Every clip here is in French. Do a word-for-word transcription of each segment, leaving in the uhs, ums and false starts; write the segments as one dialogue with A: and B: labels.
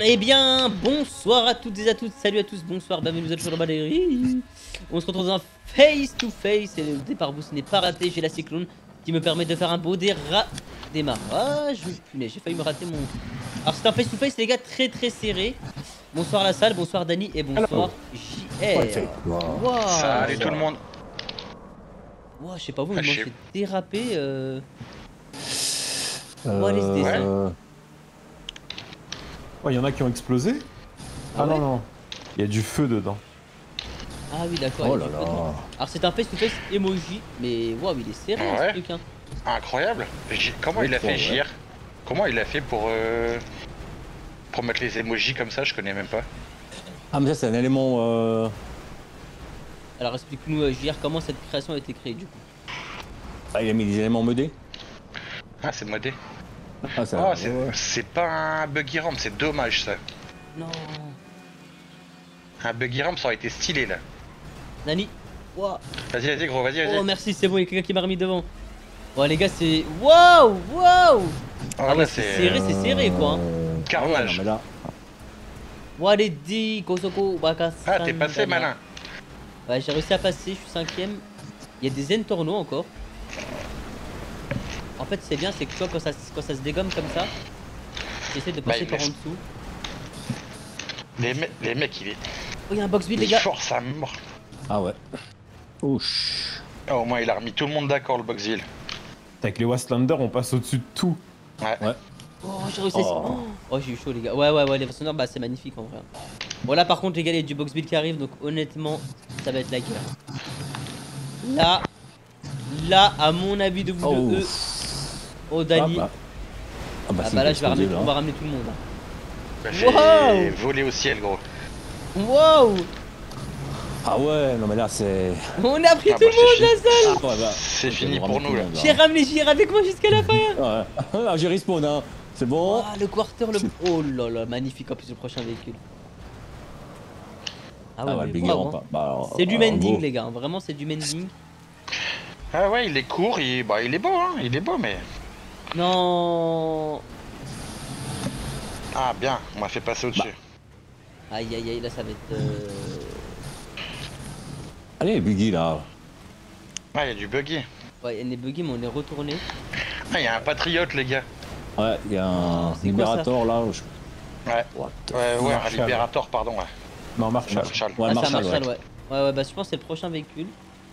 A: Eh bien, bonsoir à toutes et à tous, salut à tous, bonsoir, bienvenue, vous êtes toujours dans Valérie. On se retrouve dans un face to face et le départ boost n'est pas raté, j'ai la cyclone qui me permet de faire un beau déra... démarrage. Punaise, j'ai failli me rater mon... Alors c'est un face to face les gars, très très serré. Bonsoir la salle, bonsoir Dani et bonsoir J R.
B: Wow. Salut tout le monde.
A: Wow, je sais pas vous, mais moi j'ai dérapé euh...
C: Euh...
A: Oh, allez, c'était ça.
C: Ouais, il y en a qui ont explosé. Ah, ah ouais non, non, il y a du feu dedans.
A: Ah oui, d'accord.
C: Oh là là.
A: Alors c'est un face-to-face emoji, mais waouh, il est serré
B: ouais.
A: ce truc. Hein.
B: Incroyable. Comment oui, il a fait, J R ouais. Comment il a fait pour euh... pour mettre les emojis comme ça? Je connais même pas.
D: Ah mais ça c'est un élément. Euh...
A: Alors explique-nous J R comment cette création a été créée du coup.
D: Ah il a mis des éléments modés.
B: Ah c'est modé.
D: Ah,
B: oh, c'est ouais. pas un buggy ramp, c'est dommage ça.
A: Non.
B: Un buggy ramp ça aurait été stylé là.
A: Nani. Wow.
B: Vas-y, vas-y gros, vas-y, vas-y.
A: Oh merci, c'est bon, il y a quelqu'un qui m'a remis devant. Bon les gars c'est... Waouh. Waouh.
B: Oh,
A: ah ouais c'est serré, euh... c'est serré quoi.
B: Hein. Carnage.
D: Ouais, là...
A: Waledi, Kosoko, Baka.
B: Ah t'es passé malin.
A: Ouais j'ai réussi à passer, je suis cinquième. Il y a des N-Torno encore. En fait c'est bien, c'est que tu vois quand ça, quand ça se dégomme comme ça, j'essaie de passer bah, par en dessous.
B: Les, me les mecs il est...
A: Oh y'a un box build les gars.
B: Force à mort.
D: Ah ouais. Ouch.
B: Oh, au moins il a remis tout le monde d'accord le box build.
C: Avec les Wastelanders on passe au-dessus de tout.
B: Ouais.
D: Ouais.
A: Oh j'ai réussi. Oh, oh j'ai eu chaud les gars. Ouais ouais ouais les Wastelanders bah c'est magnifique en vrai. Bon là par contre les gars il y a du box build qui arrive donc honnêtement ça va être la guerre. Là, là à mon avis de vous
D: oh.
A: deux. Oh Dani.
D: Ah bah, ah bah,
A: ah bah là je vais ramener, on va ramener tout le monde.
B: Bah, j'ai wow. volé au ciel gros.
A: Wow.
D: Ah ouais non mais là c'est...
A: On a pris ah tout bah, le monde la salle.
B: Ah, ouais, bah, c'est fini pour nous là.
A: J'ai ramené J R avec moi jusqu'à la fin.
D: Ouais. Ah, j'ai respawn hein. C'est bon.
A: Ah le quarter le... Oh là là magnifique en plus le prochain véhicule.
D: Ah ouais, ah, ouais
A: wow, hein. bah, c'est du mending les gars, vraiment c'est du mending.
B: Ah ouais il est court, il, bah, il est beau hein, il est beau mais...
A: Non.
B: Ah bien, on m'a fait passer au-dessus.
A: Bah. Aïe aïe aïe, là ça va être... Euh...
D: Allez buggy là.
B: Ah il y a du buggy.
A: Ouais il y a des buggy mais on est retourné.
B: Ah il y a un patriote les gars.
D: Ouais il y a un oh, libérateur là. Je...
B: Ouais, What ouais, ouais un libérateur pardon ouais.
C: Non Marshall.
B: Marshall.
D: Ouais,
A: ah,
D: Marshall,
A: Marshall
D: ouais.
A: ouais. Ouais ouais bah je pense que c'est le prochain véhicule.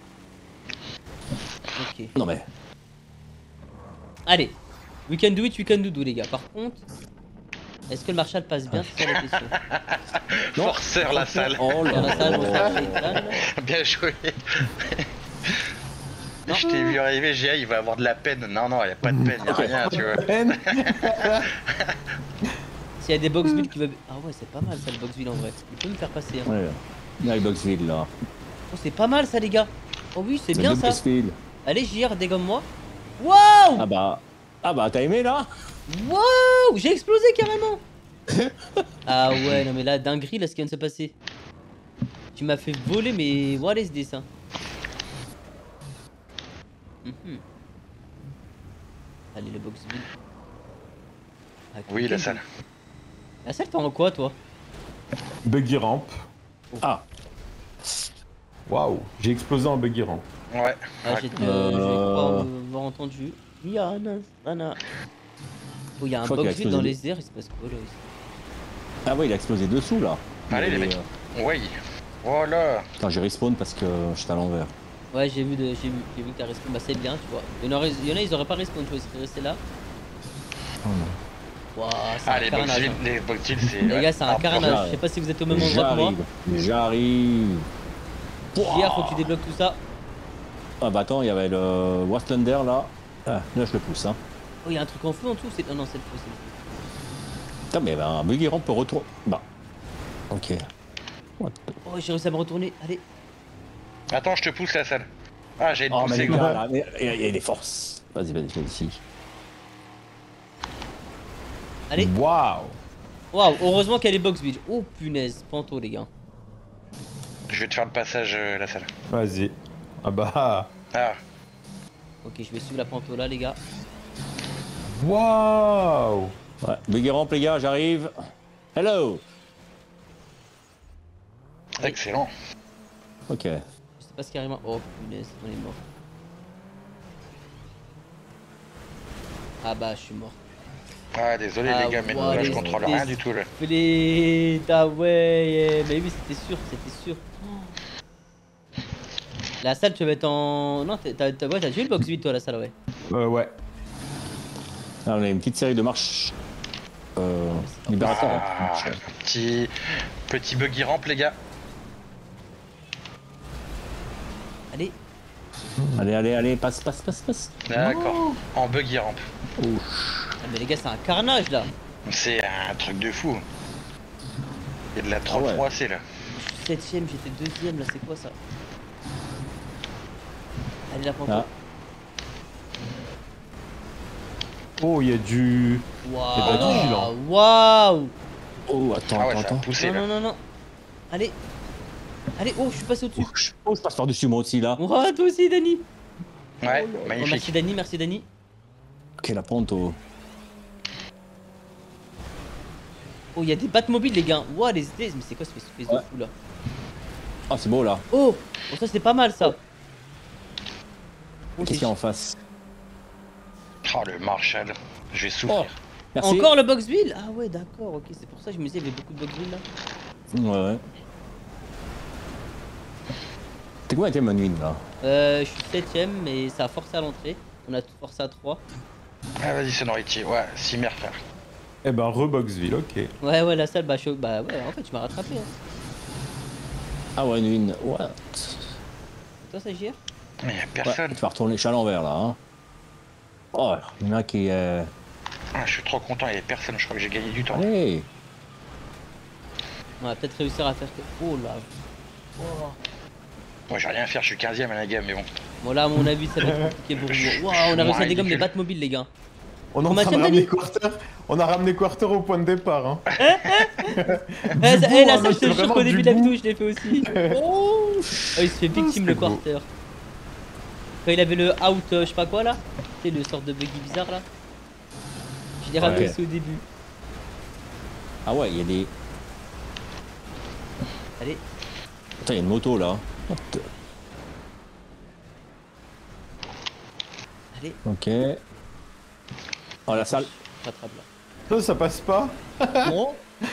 A: Ok.
D: Non mais...
A: Allez. We can do it, we can do do les gars. Par contre, est-ce que le Marshall passe bien? C'est ça la question.
B: Forceur la salle.
D: Oh là
A: la salle,
B: là. Bien joué. Je t'ai vu arriver, G A, il va avoir de la peine. Non, non, il n'y a pas de peine, il n'y a rien, tu vois.
A: S'il y a des box build qui veulent... Ah ouais, c'est pas mal ça le box build en vrai. Il peut me faire passer. Hein.
D: Ouais, il y a le box build là.
A: Oh, c'est pas mal ça les gars. Oh oui, c'est bien ça.
D: Build.
A: Allez, J R, dégomme-moi. Waouh.
D: Ah bah... Ah bah t'as aimé là?
A: Waouh, j'ai explosé carrément. Ah ouais, non mais là, dinguerie là ce qui vient de se passer. Tu m'as fait voler mais voilà ce dessin. Mm -hmm. Allez, le box build.
B: Ah, oui, la salle.
A: La salle, t'es en quoi toi?
C: Buggy ramp.
A: Oh.
C: Ah. Waouh, j'ai explosé en buggy ramp.
B: Ouais.
A: Ah, j'ai euh... pas avoir entendu. Yana, Yana. Oh, il y a un box build dans les airs, il se passe quoi là aussi?
D: Ah ouais, il a explosé dessous là.
B: Allez les mecs. Euh... Ouais. Voilà.
D: Putain, j'ai respawn parce que j'étais à l'envers.
A: Ouais, j'ai vu, de... j'ai vu, vu que t'as respawn. Bah, c'est bien, tu vois. Il y, en a... il y en a, ils auraient pas respawn, tu vois, ils seraient restés là.
D: Oh non.
B: Wow, ah, les box build, les box build, c'est.
A: Les gars, c'est un carnage. Je sais pas si vous êtes au même endroit que moi.
D: J'arrive.
A: J R, faut que tu débloques tout ça.
D: Ah bah attends, il y avait le Wastelander là. Ah, là je le pousse hein.
A: Oh, il y a un truc en feu en dessous, c'est... Oh non, c'est le feu, c'est le feu.
D: Putain, mais bah, un buggy ramp peut retourner. Bah. Ok.
A: What the... Oh, j'ai réussi à me retourner, allez.
B: Attends, je te pousse la salle. Ah, j'ai
D: oh,
B: poussé,
D: mais gars, là, mais il y a des forces. Vas-y, vas-y, vas-y, ici.
A: Allez.
C: Waouh.
A: Waouh, heureusement qu'elle est box build. Oh punaise, panto les gars.
B: Je vais te faire le passage, euh, la salle.
C: Vas-y. Ah bah.
B: Ah.
A: Ok, je vais suivre la panto là, les gars.
C: Waouh.
D: Ouais, buggy ramp, les gars, j'arrive. Hello.
B: Excellent.
D: Ok.
A: Je sais pas ce qui arrive. Oh punaise, on est mort. Ah bah je suis mort.
B: Ah désolé
A: Ah,
B: les gars, mais
A: wow,
B: là je
A: les-
B: contrôle
A: les-
B: rien du tout là.
A: Split, ah ouais, mais oui c'était sûr, c'était sûr. Oh. La salle tu vas être en... Non t'as t'as- t'as- ouais, t'as joué le box huit toi la salle ouais.
C: Euh, ouais.
D: Là, on a une petite série de marches. Euh, libérateur.
B: Ah, petit, petit buggy ramp les gars.
A: Allez,
D: Allez, allez, allez, passe, passe, passe, passe.
B: D'accord. En buggy ramp.
D: Oh.
A: ah, mais les gars c'est un carnage là.
B: C'est un truc de fou. Il y a de la trop
D: Ah ouais.
B: froissée là.
A: Je suis septième, j'étais deuxième là, c'est quoi ça? Allez la pente.
D: Ah.
C: Oh, il y a du.
A: Waouh,
C: pas du gilant.
A: waouh.
D: Oh, attends,
B: Ah ouais,
D: attends,
B: ça a
D: attends.
B: poussé
A: Non
B: là.
A: non non non. Allez, allez, oh je suis passé au-dessus.
D: Oh, je- oh, je passe par-dessus moi aussi là.
A: Ouah, toi aussi Dani.
B: Ouais,
A: Oh,
B: magnifique.
A: merci Dani, merci Dani.
D: Ok, la pente au.
A: Oh, il y a des Batmobiles, les gars. Ouah, les idées, mais c'est quoi ce espèce de
D: Ouais.
A: fou là?
D: Ah, c'est beau là.
A: Oh, oh ça c'est pas mal ça. Oh,
D: Qu'est-ce
A: c'est-
D: qu'il y a en face?
B: Oh le Marshall. Je vais souffrir.
D: Merci.
A: Encore le Boxville? Ah ouais, d'accord, ok, c'est pour ça que je me disais, il y avait beaucoup de Boxville là.
D: Ouais, ouais. T'es quoi été Manuine là?
A: Euh, je suis septième, mais ça a forcé à l'entrée. On a tout forcé à trois.
B: Ah vas-y Sonority, ouais, Cimer frère.
C: Eh ben, Reboxville, ok.
A: Ouais, ouais, la salle, bah, je... bah ouais, en fait, tu m'as rattrapé. Hein.
D: Ah ouais, une. What?
A: Et toi, ça J R?
B: Mais y'a
D: Ouais,
B: personne.
D: tu vas retourner, je suis à l'envers là. Hein. Oh, il y en a qui. Euh...
B: Ah, je suis trop content, il y a personne, je crois que j'ai gagné du temps.
D: Allez!
A: On va peut-être réussir à faire que... Oh là. Oh.
B: Moi j'ai rien à faire, je suis quinzième à la gamme, mais bon.
A: Bon là, à mon avis, ça va être compliqué pour vous. Waouh, on a réussi à dégommer les Batmobiles, les gars.
C: On est en
A: Combien
C: train de
A: t'as,
C: ramener
A: Dani
C: Quarter. On a ramené Quarter au point de départ. Hein.
A: Eh, ça-
C: beau,
A: eh, la
C: hein, mais
A: salle, je
C: c'est
A: te jure
C: vraiment
A: qu'au début
C: du
A: de la
C: beau.
A: vidéo, je l'ai fait aussi. Oh, il se fait victime
C: Ah,
A: le
C: c'est beau.
A: quarter. Quand il avait le out, euh, je sais pas quoi là. Tu sais, le sort de buggy bizarre là. Je l'ai ramené
D: Ouais.
A: aussi au début.
D: Ah ouais, il y a des.
A: Allez,
D: Attends, il y a une moto là. What the-
A: allez,
D: Ok. Oh, la salle.
A: rattrape là.
C: Ça, ça passe pas.
D: Non.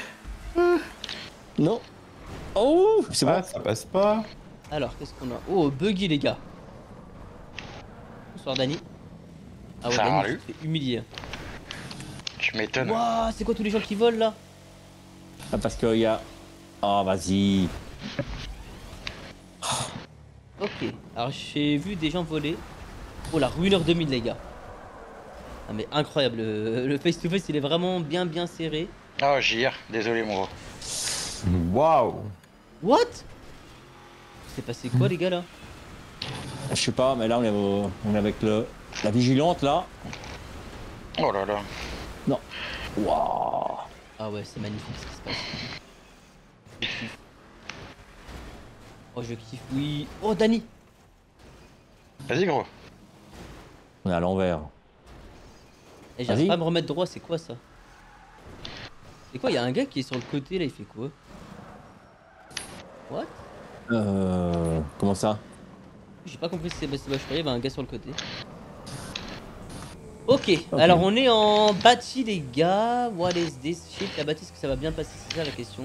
D: Non. Oh, c'est
C: Ah,
D: bon.
C: ça passe pas.
A: Alors, qu'est-ce qu'on a? Oh, buggy les gars. Bonsoir Dani. Ah ouais,
B: Ça
A: Dani,
B: a
A: tu te fais humilier.
B: Tu m'étonnes.
A: Waouh, c'est quoi tous les gens qui volent là?
D: Ah, parce qu'il y a. Oh, vas-y.
A: Ok, alors j'ai vu des gens voler. Oh la ruineur deux mille les gars. Ah mais incroyable, le le face to face il est vraiment bien bien serré.
B: Ah J R, désolé mon gros.
C: Waouh.
A: What? C'est passé quoi les gars là?
D: Je sais pas, mais là, on est, au- on est avec le. La vigilante là.
B: Oh là là.
D: Non. Waouh.
A: Ah ouais c'est magnifique ce qui se passe. Je kiffe. Oh je kiffe, oui. Oh Dani.
B: Vas-y gros.
D: On est à l'envers.
A: Eh, j'arrive
D: Vas-y.
A: pas à me remettre droit, c'est quoi ça? C'est quoi? Il y a un gars qui est sur le côté là, il fait quoi? What?
D: Euh. Comment ça?
A: J'ai pas compris si c'est Sébastien, je croyais il y avait un gars sur le côté. Ok, alors on est en bâti les gars. What is this shit? La bâtisse, est-ce que ça va bien passer? C'est ça la question.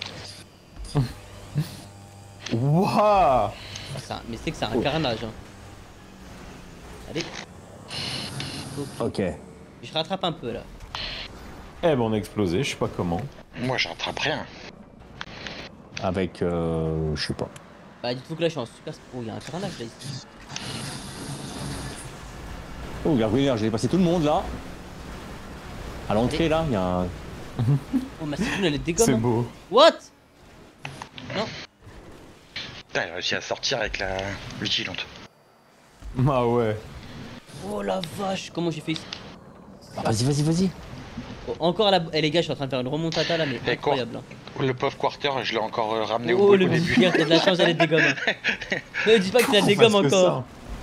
C: Waouh.
A: Ah, c'est un- Mais c'est que c'est un carnage. Hein. Allez. Ok.
D: Ok.
A: Je rattrape un peu là.
C: Eh ben, on a explosé, je sais pas comment.
B: Moi j'attrape rien.
D: Avec. Euh. Je sais pas.
A: Bah dites-vous que là je suis en super. Oh, il y a un carnage là ici.
D: Oh, regarde, regarde, j'ai passé tout le monde là. À l'entrée là, il y a un.
A: Oh, ma cyclone elle est dégomme.
C: C'est
A: hein.
C: beau.
A: What? Non.
B: Putain, il a réussi à sortir avec la vigilante.
C: Ah ouais.
A: Oh la vache, comment j'ai fait ici?
D: Ah, vas-y, vas-y, vas-y.
A: Oh, encore à la. Eh les gars, je suis en train de faire une remontada là, mais
B: Et
A: incroyable. Hein.
B: Le pauvre quarter, je l'ai encore euh, ramené au
A: Oh
B: bout
A: le
B: au début.
A: buggy, t'as de la chance, elle est dégomme. Hein. Ne dis pas que tu la
C: On
A: dégommes
C: fasse que
A: encore.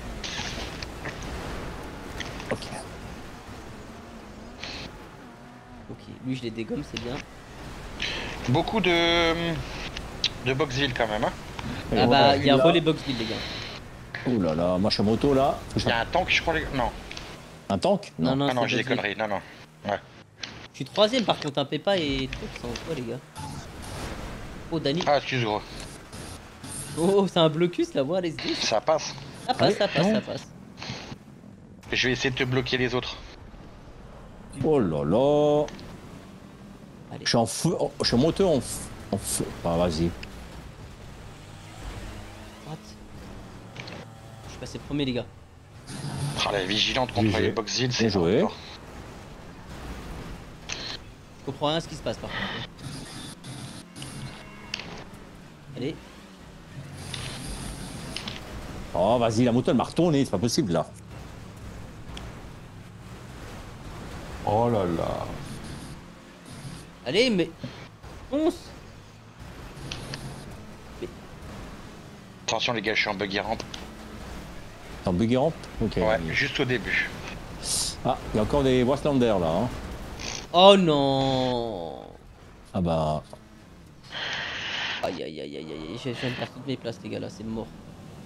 D: Ok.
A: Ok, lui je les dégomme, c'est bien.
B: Beaucoup de... de Boxville quand même, hein.
D: Et
A: Ah
D: bon,
A: bah,
D: ouais,
A: il y a un
D: là-
A: relais Boxville, les gars.
D: Ouh là là, moi je suis en moto là. Faut que je
B: Il y a
D: fasse-
B: un tank, je crois, les gars. Non.
D: Un tank?
A: Non,
D: Non.
A: non,
B: Ah non,
A: c'est
B: j'ai des
A: Boxville.
B: conneries. Non, non. Ouais.
A: Je suis troisième par contre, un Pépa et truc, c'est en quoi, les gars? Oh, Dani.
B: Ah, excuse gros.
A: Oh, c'est un blocus, la voie, les deux.
B: Ça passe.
A: Ça passe, ça passe,
D: non.
A: ça passe.
B: Je vais essayer de te bloquer les autres.
D: Oh là là.
A: Allez.
D: Je suis en feu. oh, je suis en moto en feu. En feu. Ah, vas-y.
A: What? Je suis passé premier, les gars.
B: Ah, la vigilante contre
C: G G.
B: les Boxville, c'est
D: Bien joué.
B: fort.
A: Je comprends rien à ce qui se passe, par contre. Allez.
D: Oh, vas-y, la moto elle m'a retourné, c'est pas possible là.
C: Oh là là.
A: Allez, mais... Fonce.
B: Attention les gars, je suis en buggy ramp.
D: T'es en buggy ramp? Ok.
B: Ouais, juste au début.
D: Ah, il y a encore des Wastelanders là. Hein.
A: Oh non.
D: Ah bah.
A: Aïe aïe aïe aïe aïe, je viens de perdre toutes mes places, les gars, là, c'est mort.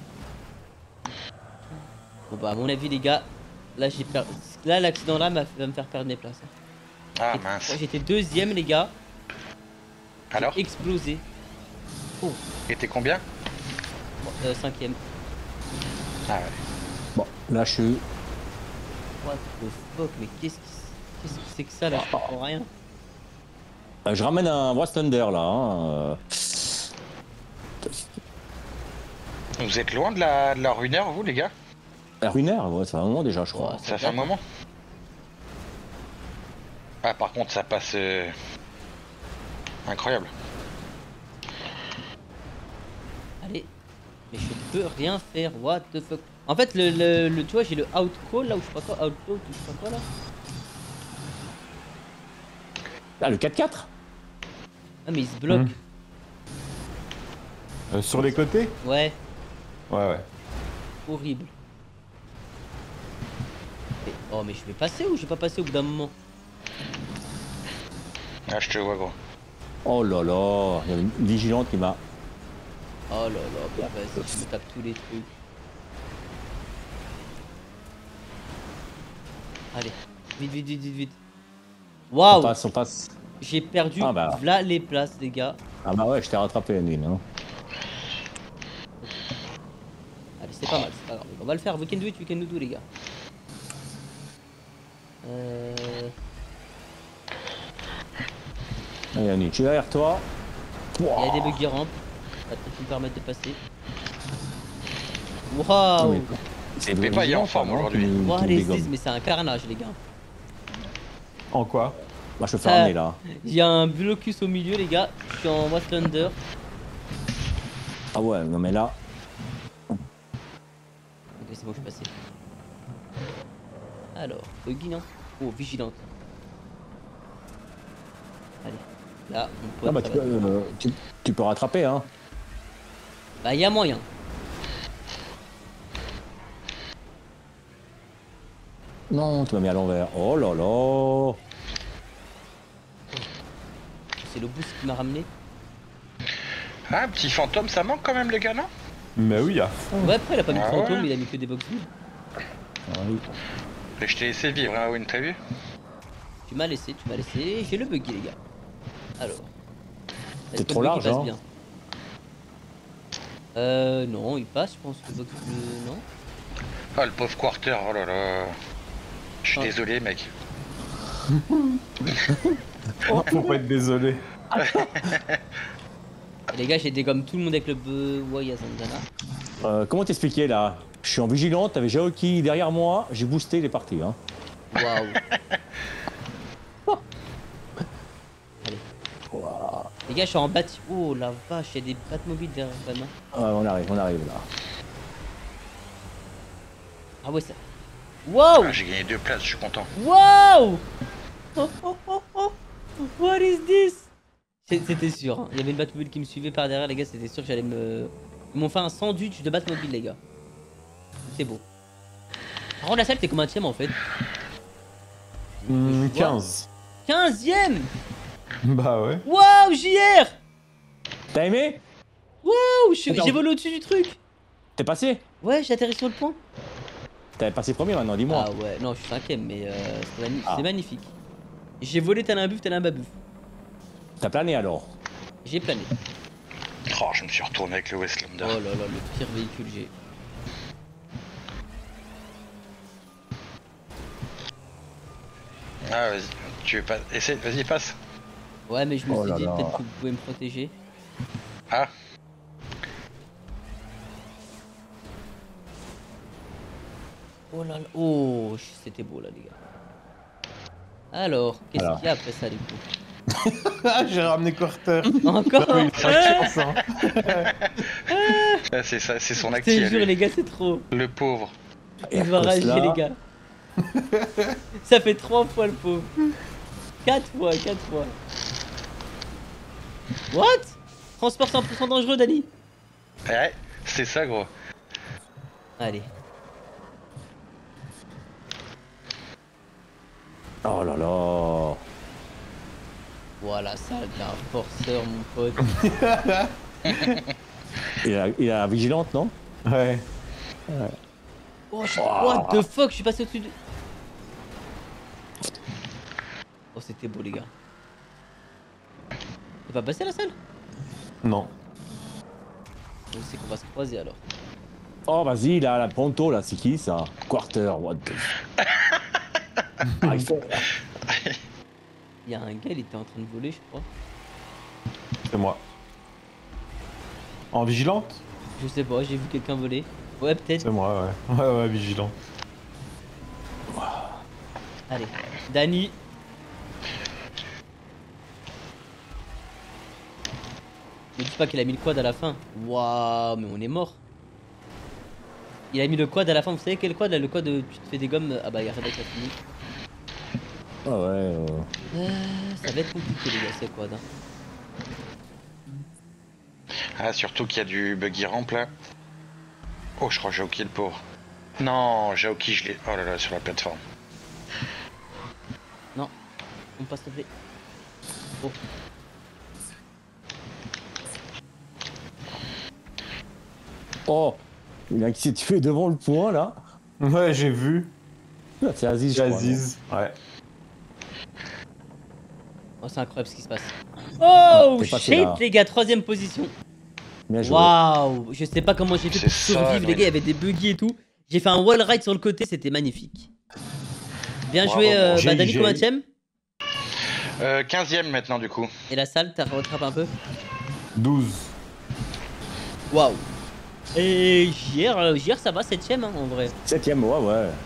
A: Bon bah, à mon avis, les gars, là, j'ai perdu... Là, l'accident là va me faire perdre mes places.
B: Ah
A: J'étais-
B: mince.
A: J'étais deuxième, les gars. J'ai
B: Alors
A: explosé.
B: Et t'es combien?
A: Bon, euh, cinquième.
B: Ah ouais.
D: Bon, là je suis.
A: What the fuck, mais qu'est-ce qui qu'est-ce que c'est que ça là? Je comprends rien.
D: Euh, Je ramène un Wastelander là. Hein. euh.
B: Vous êtes loin de la, de la runeur, vous les gars?
D: La Runer, ouais, ça fait un moment déjà, je crois.
A: Ouais.
B: Ça fait un moment. Ah par contre ça passe... euh, incroyable.
A: Allez. Mais je peux rien faire, what the fuck. En fait, le, le, le- tu vois, j'ai le out call là ou je sais pas quoi, out call ou je sais pas quoi là.
D: Ah, le quatre quatre.
A: Ah, mais il se bloque.
C: Hmm. Euh, sur les côtés?
A: Ouais,
C: Ouais, ouais.
A: horrible. Mais- oh, mais je vais passer ou je vais pas passer au bout d'un moment?
B: Ah je te vois gros.
D: Oh là là, il y avait une vigilante qui m'a.
A: Oh là là, bah vas-y, je me tape tous les trucs. Allez, vite, vite, vite, vite, vite.
D: On
A: Waouh,
D: passe, on passe.
A: j'ai perdu
D: Ah bah.
A: là les places, les gars.
D: Ah bah ouais, je t'ai rattrapé la nuit, hein.
A: Allez, c'est pas mal, c'est pas grave. On va le faire, we can do it, we can do it, les gars. Euh...
D: Allez, Annie, je suis derrière toi.
A: Il y a des buggy rampes. Ça va peut-être nous permettre de passer. Waouh!
D: Oui. C'est
B: Pépé, il est en forme aujourd'hui.
A: Waouh, les six, mais c'est un carnage, les gars.
C: En quoi?
D: Moi, je peux faire
A: Ah.
D: amener là.
A: Il y a un blocus au milieu, les gars. Je suis en Wastelander.
D: Ah ouais, non mais là.
A: Ok, c'est bon, je suis passé. Alors, buggy, non? Oh, vigilante. Allez, là, mon pote.
D: Ah bah
A: ça
D: tu
A: va.
D: peux, euh, tu, tu peux rattraper, hein.
A: Bah, il y a moyen.
D: Non, tu m'as mis à l'envers. Oh là là.
A: C'est le boost qui m'a ramené.
B: Ah un petit fantôme ça manque quand même les gars non?
C: Mais oui, à fond.
A: Ouais, après, il a pas mis de
B: Ah
A: fantôme,
B: ouais.
A: il a mis que des box vides.
D: Ah oui.
B: Et je t'ai laissé vivre hein Win, t'as vu?
A: Tu m'as laissé, tu m'as laissé. J'ai le buggy, les gars. Alors. Est-ce que
D: trop
A: le buggy
D: large,
A: passe
D: hein.
A: bien? Euh, non, il passe, je pense. Le box, le... non.
B: Ah le pauvre quarter, oh là là. Je suis
A: Ah.
B: désolé mec.
C: Faut pas être désolé.
A: Et les gars, j'ai dégomme tout le monde avec le be... Ouais, il y a Zandana.
D: Euh, comment t'expliquer là? Je suis en vigilante, t'avais Jaoki derrière moi, j'ai boosté, il est parti. Hein.
A: Waouh. Allez.
D: Ouah.
A: Les gars, je suis en bâti. Oh la vache, il y a des Batmobiles derrière vraiment.
D: Ouais, on arrive, on arrive là.
A: Ah ouais, ça. Waouh!
B: Ah, j'ai gagné deux places, je suis content.
A: Waouh! Oh, oh, oh, oh. What is this? C'est- C'était sûr, hein. Il y avait une Batmobile qui me suivait par derrière, les gars, c'était sûr que j'allais me... Ils m'ont fait un sandwich de Batmobile, les gars. C'est beau. Par contre, la salle, t'es combien de en fait?
C: Hmm,
A: Je vois.
C: quinze.
A: quinzième!
C: Bah ouais.
A: Waouh, J R.
D: T'as aimé?
A: Waouh, je-
D: Attends.
A: j'ai volé au-dessus du truc.
D: T'es passé?
A: Ouais, j'ai atterri sur le pont.
D: T'es passé premier maintenant, dis-moi.
A: Ah ouais, non, je suis cinquième, mais euh, c'est magni-
D: Ah.
A: c'est magnifique. J'ai volé tel un buff, tel un babouf.
D: T'as plané alors?
A: J'ai plané.
B: Oh, je me suis retourné avec le Westlander.
A: Oh là là, le pire véhicule j'ai.
B: Ah, vas-y, tu veux pas. Essaye, vas-y, passe.
A: Ouais, mais je me
D: Oh
A: suis
D: là
A: dit
D: là.
A: peut-être que vous pouvez me protéger.
B: Ah,
A: Oh là là, oh, c'était beau là, les gars. Alors, qu'est-ce
D: Alors.
A: qu'il y a après ça, du coup?
C: Ah, j'ai ramené Quarter.
A: Encore
C: Ah oui, ça chance, hein.
B: ah, c'est ça, c'est son
A: Je
B: actif.
A: te jure, les gars, c'est trop.
B: Le pauvre.
A: Il va rager,
D: Cosla.
A: les gars. Ça fait trois fois le pauvre. Quatre fois, quatre fois. What? Transport cent pour cent dangereux, Dani.
B: Ouais, c'est ça, gros.
A: Allez.
D: Oh là là.
A: Voilà, ça, t'es un forceur, mon pote.
D: Il a, il a vigilante, non?
C: Ouais.
A: Oh, je... What the fuck, je suis passé au-dessus de... Oh, c'était beau, les gars. T'es pas passé à la salle?
C: Non.
A: Je sais qu'on va se croiser, alors.
D: Oh, vas-y, là, la Ponto, là, c'est qui ça? Quarter, what the. Ah, il faut-
A: Il y a un gars, il était en train de voler, je crois.
C: C'est moi. En vigilante?
A: Je sais pas, j'ai vu quelqu'un voler. Ouais, peut-être.
C: C'est moi, ouais. Ouais, ouais, vigilant.
A: Allez. Dani. Ne dis pas qu'il a mis le quad à la fin. Waouh, mais on est mort. Il a mis le quad à la fin. Vous savez quel quad là? Le quad, euh, tu te fais des gommes. Ah bah, il y a Redek qui a fini.
D: Ah ouais. euh.
A: Euh, ça va être compliqué, les gars, ces quads. Hein.
B: Ah, surtout qu'il y a du buggy ramp là. Oh, je crois que j'ai Aoki le pauvre. Non, j'ai Aoki, je l'ai. Oh là là, sur la plateforme.
A: Non, on passe s'il te plaît. Oh.
D: Oh, il y en a qui s'est tué devant le point, là.
C: Ouais, j'ai vu.
D: Là, c'est Aziz, je crois, non?
C: Aziz. Ouais.
A: Oh, c'est incroyable ce qui se passe. Oh,
D: t'es passé
A: shit,
D: là.
A: les gars, troisième position.
D: Bien joué.
A: Waouh, je sais pas comment j'ai fait
B: C'est
A: pour
B: ça,
A: survivre,
B: non,
A: les gars, il y avait des buggy et tout. J'ai fait un wall ride sur le côté, c'était magnifique. Bien
B: Bravo,
A: joué, euh,
C: bon,
A: bah,
C: j'ai-
A: Dani,
C: j'ai-
A: combien tième?
B: Euh, quinzième maintenant, du coup.
A: Et la salle, t'as rattrapé un peu?
C: douze.
A: Waouh. Et J R, euh, J R, ça va, septième hein, en vrai.
D: Septième, ouais, ouais.